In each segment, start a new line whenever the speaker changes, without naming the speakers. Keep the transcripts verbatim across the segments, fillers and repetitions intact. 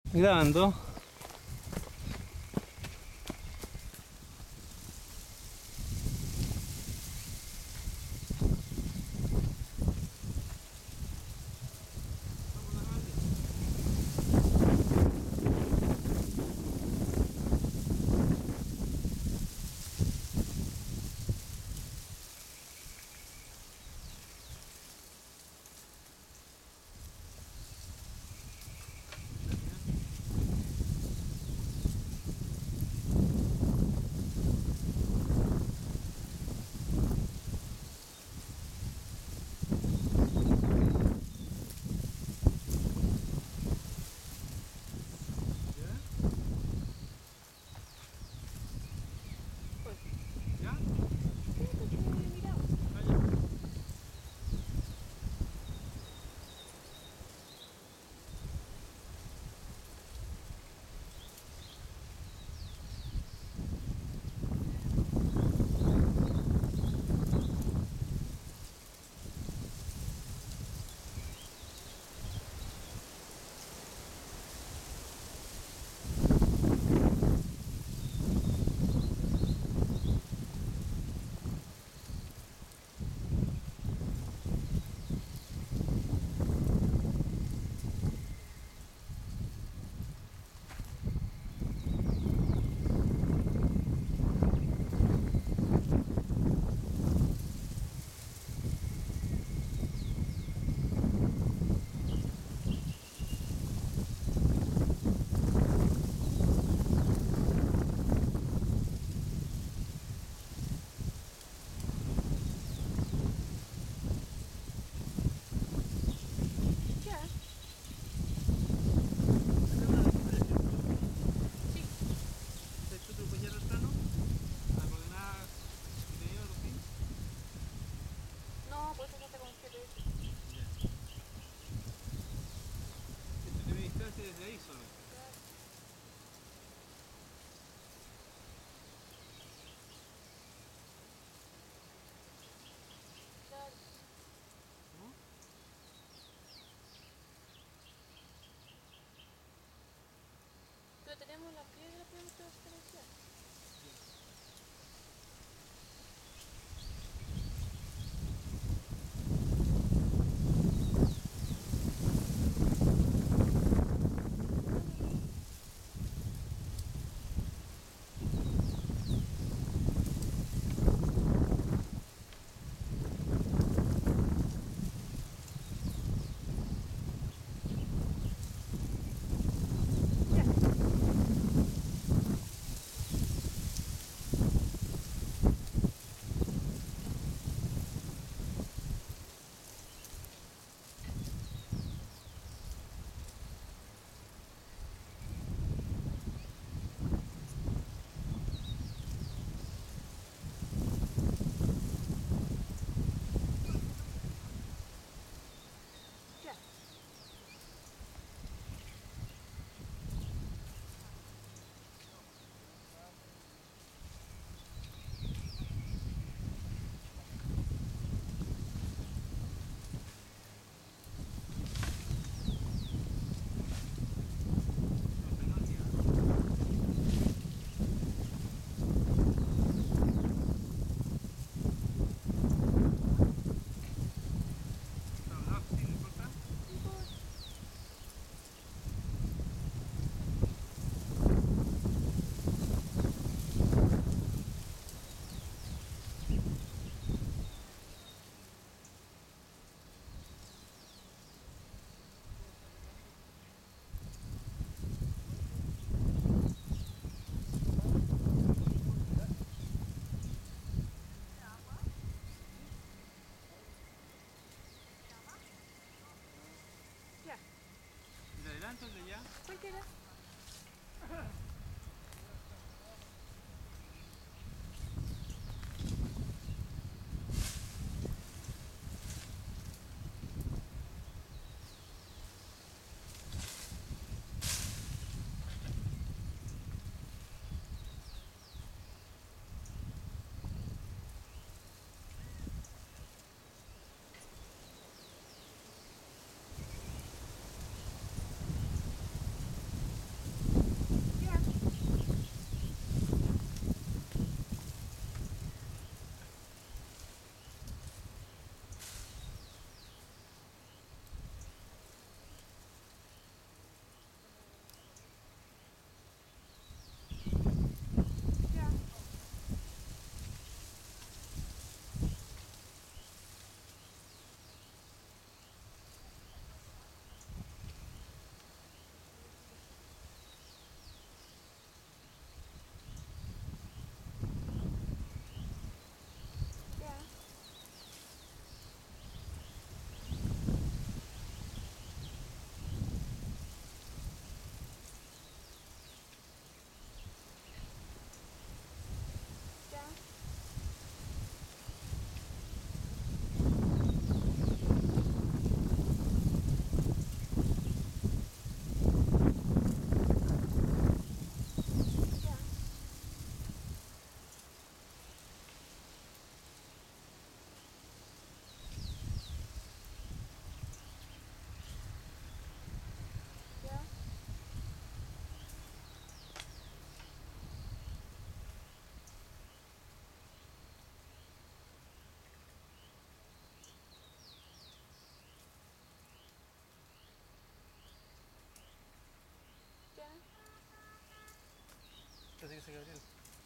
grabando. Desde ahí solo. ¿Cómo?
Pero tenemos la piedra, podemos diferenciar.
¿El de adelante o el de allá?
Cualquiera.
que dice Gabriel.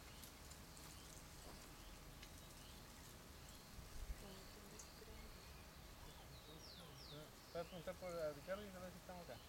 Voy a preguntar por a Ricardo y a ver si estamos acá.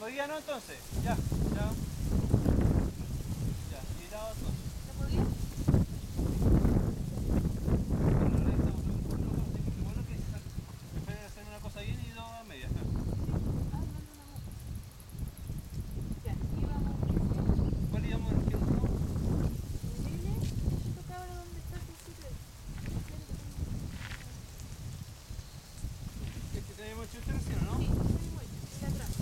Hoy día no entonces. Ya, chao. Ya, mirado entonces.
¿Se podía?
Bueno, ahora estamos en un lugar así que bueno que después de hacer una cosa bien y dos a medias. ¿No?
Ah, no, no, no. Ya, íbamos.
¿Cuál íbamos a decir? ¿No?
Dile, esto cabra, ¿dónde está el sitio?
Es que tenemos hecho este recién, ¿no?
Sí, eso mismo hecho, mira atrás.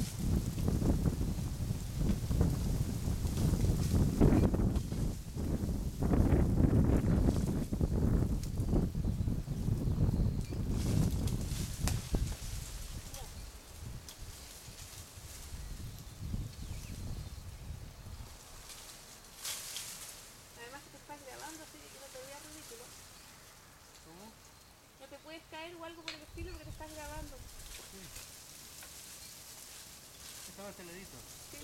Además que te estás grabando, así que no te veas ridículo.
¿Cómo?
No te puedes caer o algo por el estilo porque te estás grabando.
Sí. Esta vez te la edito.
Sí.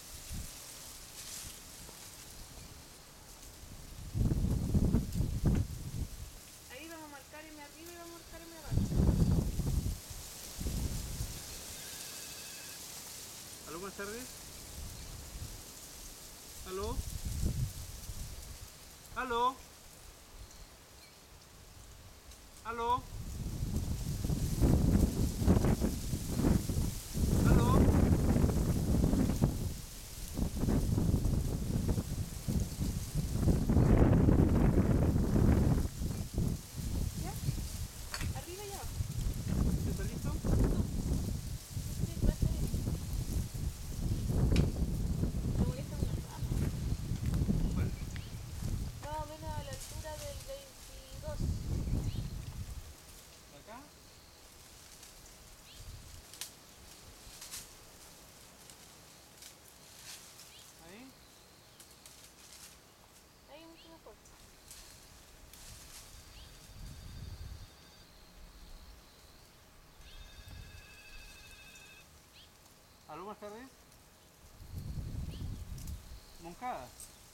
Ahí vamos a marcar M arriba y vamos a marcar M abajo.
¿Aló, buenas tardes? ¿Aló? ¿Aló? ¿Aló? ¿Aló?
¿Ya? Arriba y abajo.
¿Está listo?
Sí, puede ser eso. Me molesta una rama.
Bueno,
Más o menos a la altura del veintidós.
acá. Ahí.
Ahí mucho mejor.
¿Aló, buenas tardes? Moncada.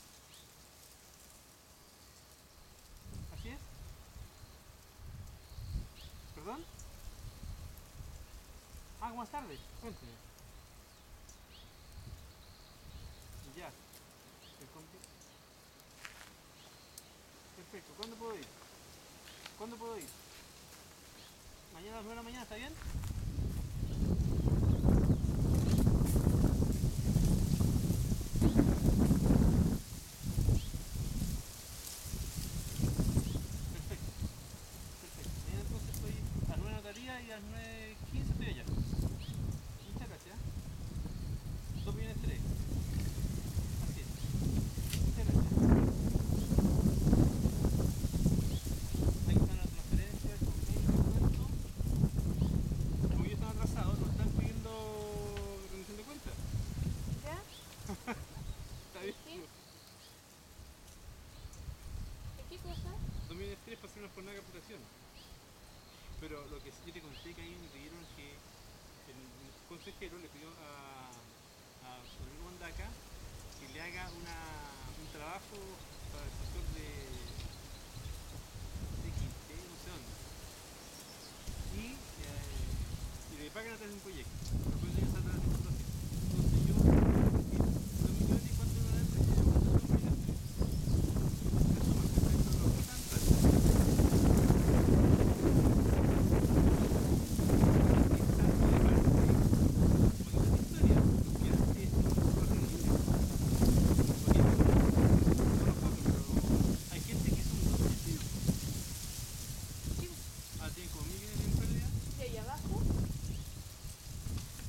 ¿Así es? ¿Perdón? Ah, buenas tardes. Cuénteme. Ya. El compi- Perfecto. ¿Cuándo puedo ir? ¿Cuándo puedo ir? ¿Mañana a las nueve de la mañana está bien? Perfecto. Perfecto. Mañana entonces estoy a las nueve notaría y a las nueve quince estoy allá. Muchas gracias. dos millones tres. Así es. Muchas gracias. Ahí está la transferencia, el convenio, el cuento. Como ellos están atrasados, nos están pidiendo rendición de cuentas.
¿Ya?
Está bien.
¿Sí? ¿De qué cosa?
dos millones tres para hacer una jornada de captación. Pero lo que sí yo te conté que ahí me pidieron que el consejero le pidió a, a Rodrigo Mondaca que le haga una, un trabajo para el sector de, de Quinte, no sé dónde. Y, eh, y le pagan a través de un proyecto. Pero por eso ya está atrás de explotación. Entonces yo, dos millones y cuánto era la empresa, yo cuánto dos millones tres. Resumen, que está dentro de los que están atrás.
Sí.
Ah, tiene como mil bienes en pérdida.
Y ahí abajo.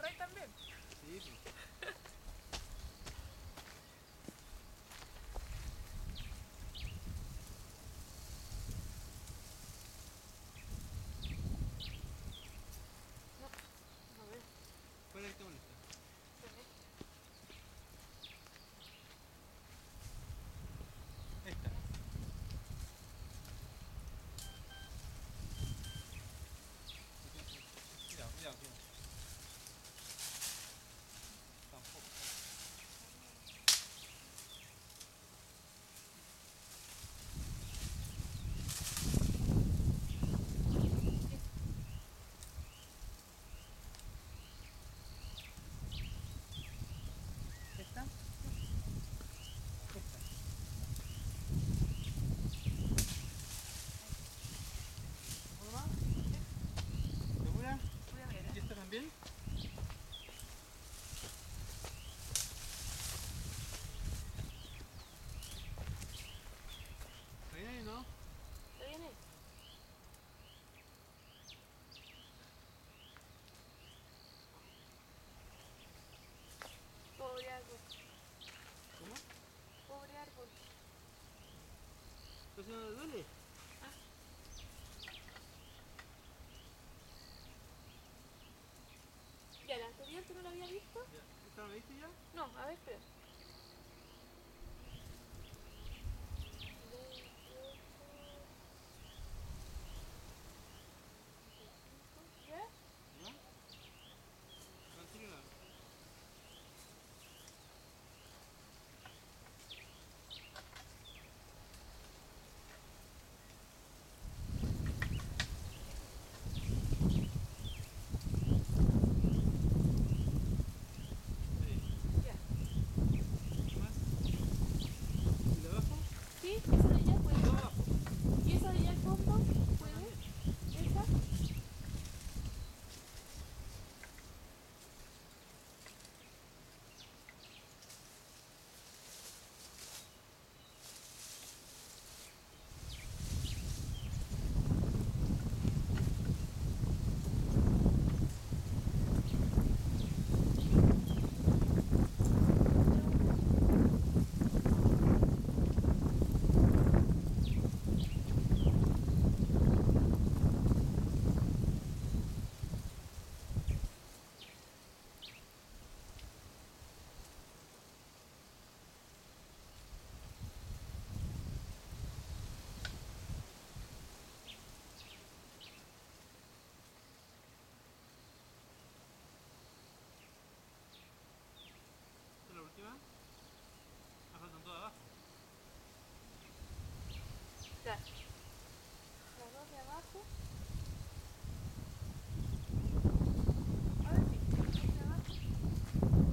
acordáis también?
Sí, sí.
A ver,
¿Cuál es el que te molesta?
espérame.
Esta. Cuidado, cuidado, cuidado. Tampoco. ¿Esta? Esta. ¿Uno más? ¿Segura?
Voy a ver,
¿Y
¿eh?
esta también? Ahí, ahí, ¿no?
¿Está bien ahí? Pobre árbol,
¿Cómo?
pobre árbol.
¿Eso no le duele?
Ya, la anterior que no la había visto.
Ya. ¿Esta no la viste ya?
No, a ver, espera. ¿Ya?
¿Ya? Continúa. Sí.
Ya.
¿Qué más? ¿Y de abajo?
Sí, esa de allá puede.
Todo abajo.
¿Y esa de allá al fondo? ¿Puede? ¿Esa?
¿Esta es la última? Ah, faltan todas abajo.
Ya. Las dos de abajo. Ahora sí, las dos de abajo.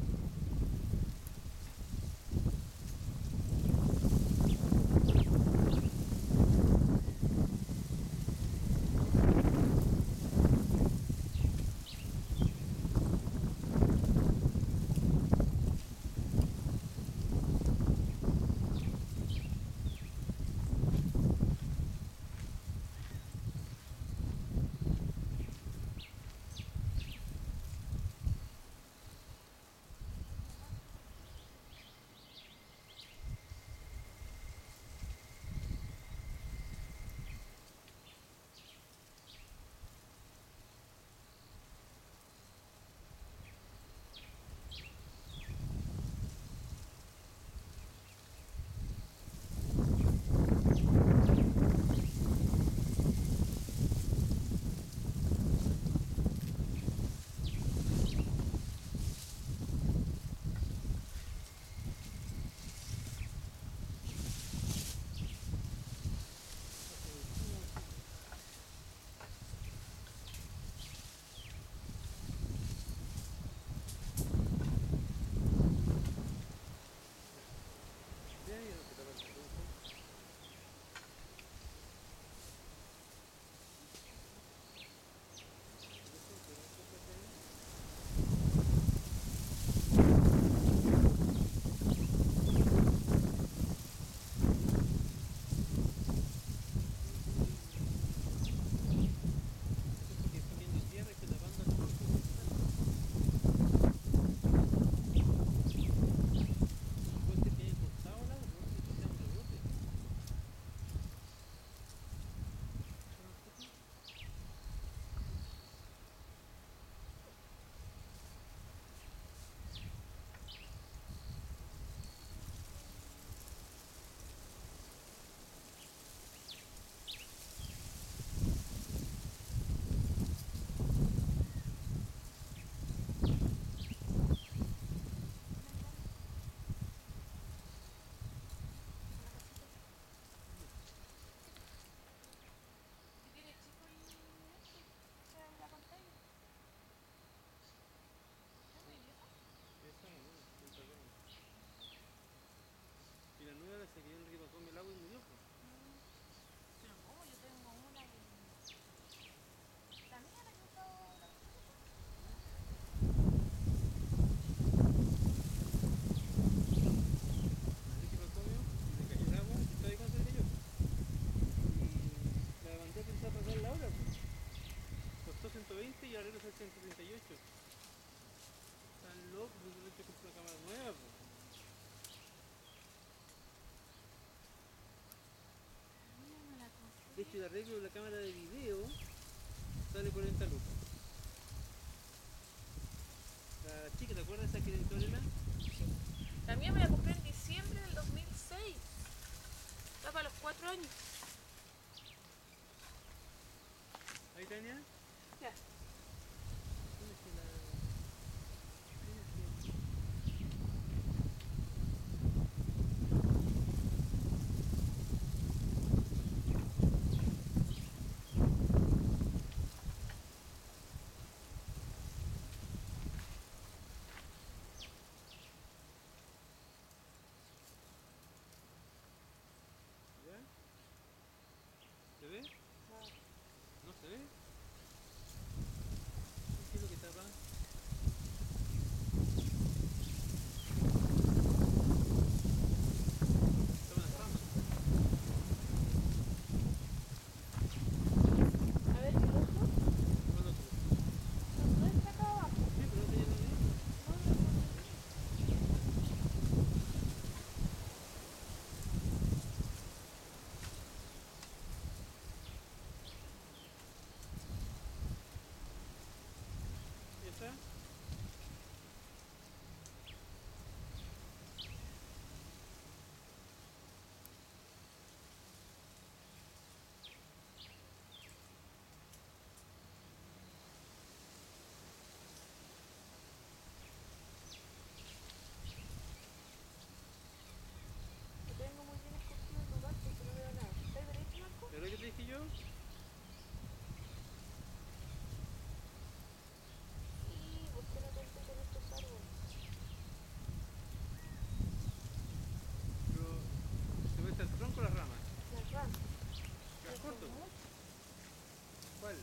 el arreglo de la cámara de video sale cuarenta lucas. La chica, ¿te acuerdas de esa que editó Elena?
La mía me la compré en diciembre del dos mil seis. Está para los cuatro años.
Ahí, Tania.
Ya.
¿Dónde está la...? ¿Dónde está? ¿Ya? ¿Se ve? ¿No se ve? ¿Qué es lo que tapa? Toma las ramas.
A ver, ¿el otro?
¿Cuál otro?
¿No está acá abajo?
Sí, pero no tenía la ley.
No, no, no.
¿Ya está?
No tengo muy bien escogido el lugar porque no veo nada. ¿Está derecho, Marco?
¿Pero qué te dije yo?
Sí, ¿por qué no conté con estos árboles?
Pero... ¿te ves el tronco o las ramas?
Las ramas.
¿Las
Son
corto?
muchas.
¿Cuál?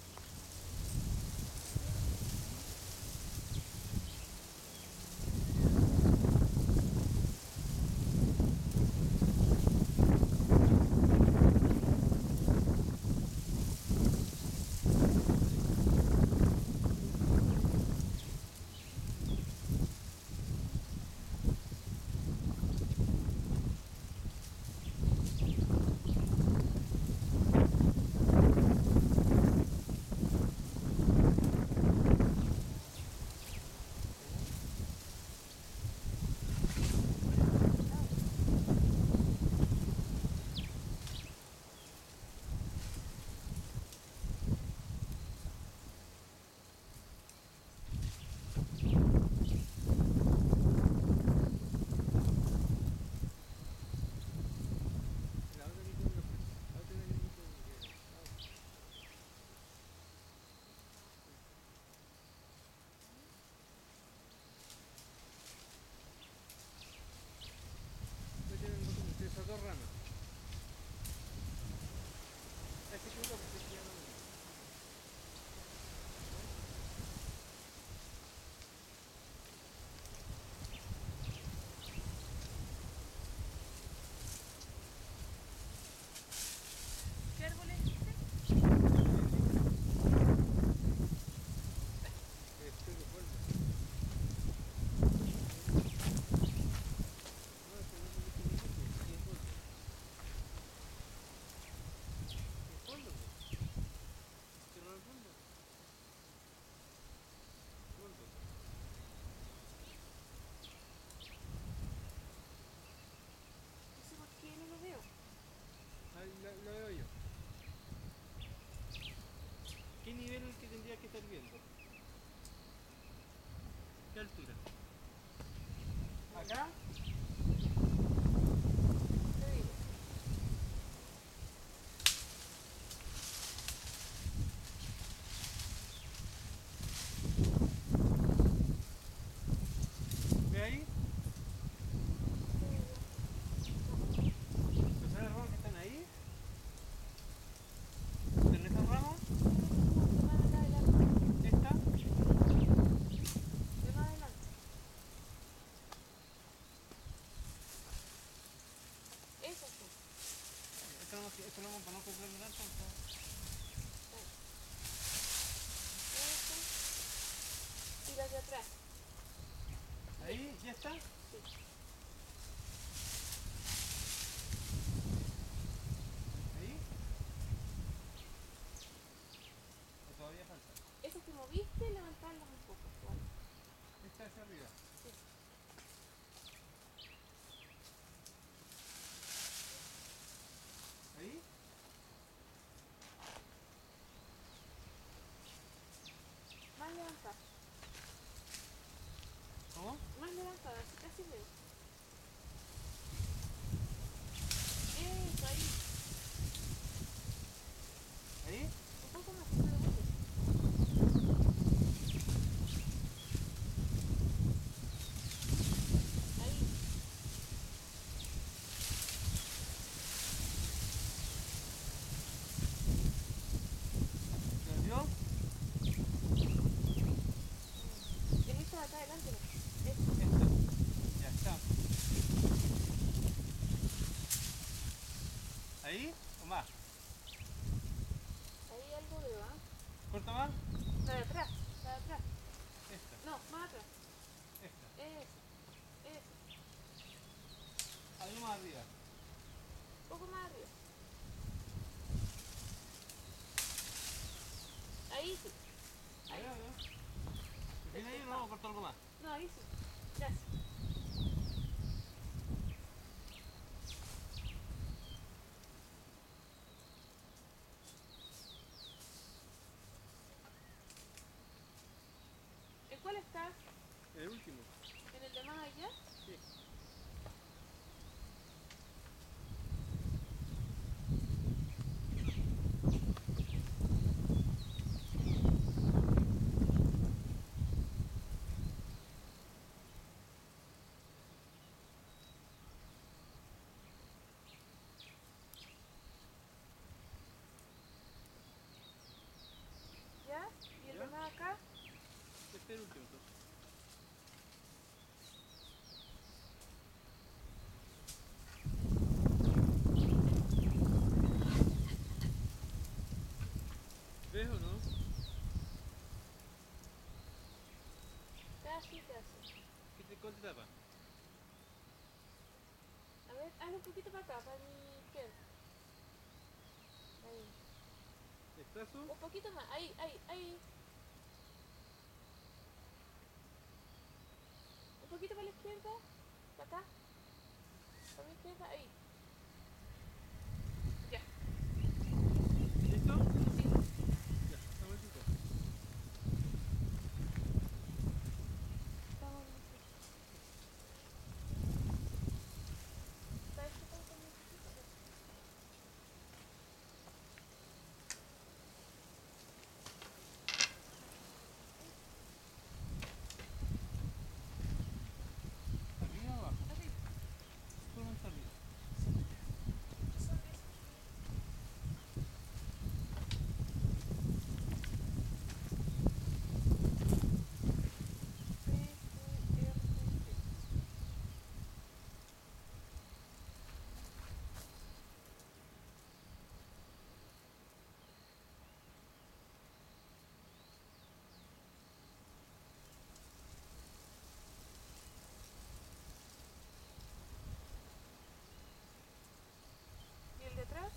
La otra que tiene los... La otra que tiene los... Pues tienen dos- esas dos ramas. Así que uno porque ya no...
¿Qué árbol es este?
Estoy de acuerdo. No, es que no me dice ni mucho. Sí, es polvo. Es polvo. Cierra el fondo. Polvo.
No sé por qué no lo veo.
Ahí lo, lo veo yo. ¿Qué nivel es el que tendría que estar viendo? ¿Qué altura? ¿Acá?
Te digo.
¿Ve ahí? ¿Pues las ramas que están ahí? ¿En esas ramas?
Más adelante.
¿Esta?
Ve más adelante. Esas sí.
Esta no, esta no, para no comprar delante.
Esas. Y las de atrás.
¿Ahí? ¿Ya está?
Sí.
¿Ahí? ¿Ahí o más?
Ahí algo veo, ¿ah?
¿Corta más?
La de atrás, la de atrás.
Esta,
No, más atrás.
esta.
Esa, esa.
Ahí más arriba.
Un poco más arriba. Ahí sí.
Ahí, ahí. ¿Tiene ahí o no? ¿O corto algo más?
No, ahí sí. Gracias. ¿En cuál estás?
El último.
¿En el de más allá?
Sí.
¿Ya? ¿Y el
¿Ya?
de más acá?
Este es el último entonces. ¿Ves o no?
Casi, casi.
¿Qué te, ¿Cuál te tapa?
A ver, hazlo un poquito para acá, para mi izquierda. Ahí.
¿Estazo?
Un poquito más. Ahí, ahí, ahí. Un poquito para la izquierda. Para acá. Para mi izquierda. Ahí. Ya.
¿Listo?
Sí.
Ya, estamos listos.
Estamos listos. ¿Sabes qué tanto necesito?
¿Arriba o abajo?
Arriba.
Solamente arriba.
Son esos. P, Q, R, T. ¿Y el de atrás?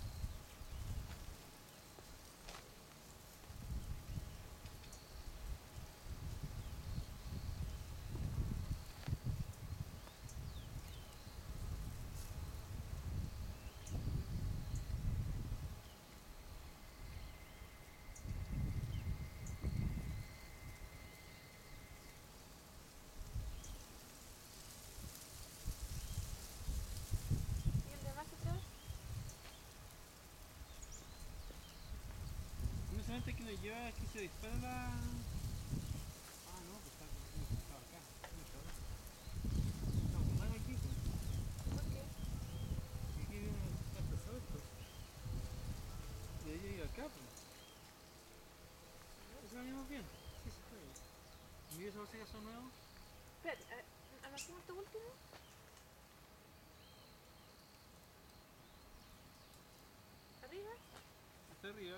¿Y el de más atrás?
Curiosamente que nos lleva es que se dispara la... Ah, no, pues está, no, pues estaba acá. No, estaba acá. Estamos mal aquí, pues.
¿Por qué?
Y aquí viene está pesado esto. Y ahí llega acá, pues. ¿Eso venimos bien? Sí, sí, está bien. ¿Mira esos bolsillos son nuevos?
Espérate, a ver, ¿amarramos este último? ¿Arriba?
Está arriba.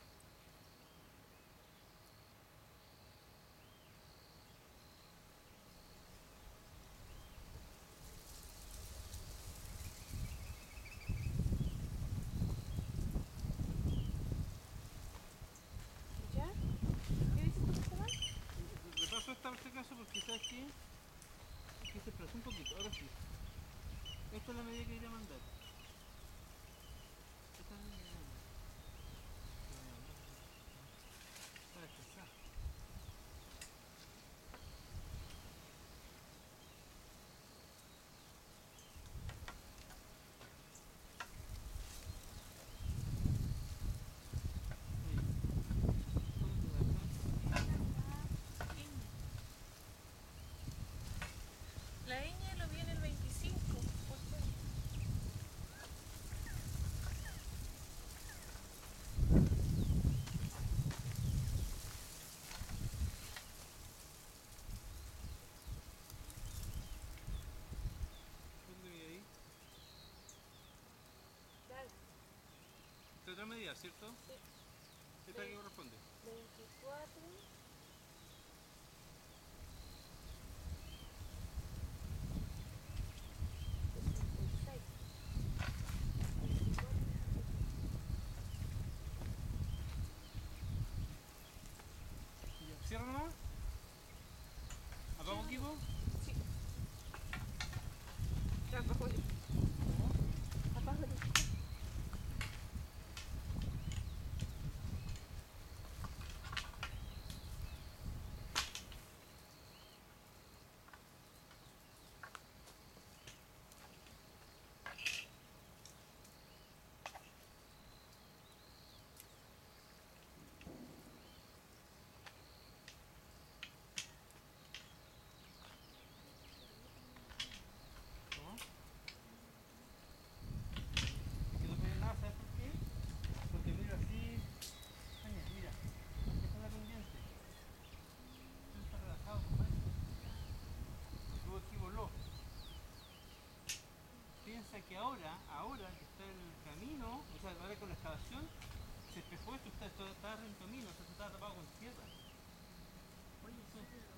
¿Ya? ¿Qué dices tú que está mal?
Repaso esta por si acaso porque sabes qué? Es que se aplazó un poquito, ahora sí. Esta es la medida que quería mandar. Esta es la medida que quería mandar. Está desplazada.
La ñ lo vi en el veinticinco por ciento.
días, ¿cierto?
Sí.
¿Esta que corresponde?
veinticuatro. sesenta y seis. veinticuatro.
Ya, cierra nomás. ¿Apago equipo?
Sí. Ya, abajo el. Abajo el.
¿Cómo? Es que no puede nada, ¿sabes por qué? Porque mira así. Aña, mira. Esta es la pendiente. Esto está relajado, compadre. Tú aquí voló. Piensa que ahora, ahora que está el camino, o sea, ahora con la excavación, se despejó esto, está, esto estaba en camino, o sea, se estaba tapado con tierra. Oye, eso.